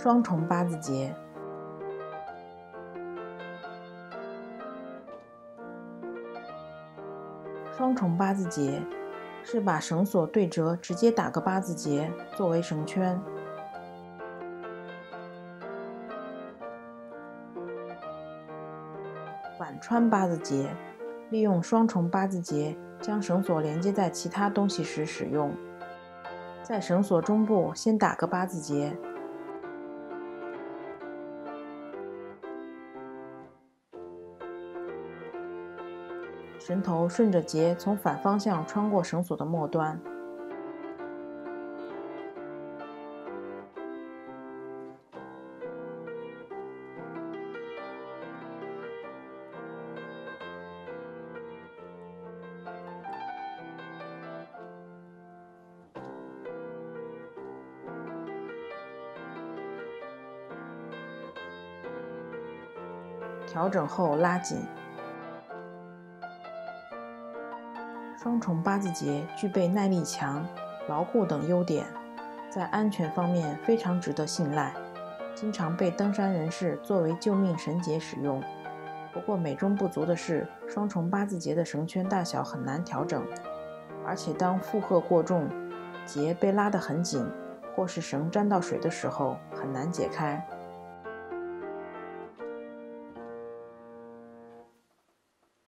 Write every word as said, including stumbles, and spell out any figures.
双重八字结。双重八字结是把绳索对折，直接打个八字结作为绳圈。反穿八字结，利用双重八字结将绳索连接在其他东西时使用。在绳索中部先打个八字结，绳头顺着结从反方向穿过绳索的末端。调整后拉紧。双重八字结具备耐力强、牢固等优点，在安全方面非常值得信赖，经常被登山人士作为救命绳结使用。不过美中不足的是，双重八字结的绳圈大小很难调整，而且当负荷过重、结被拉得很紧，或是绳沾到水的时候，很难解开。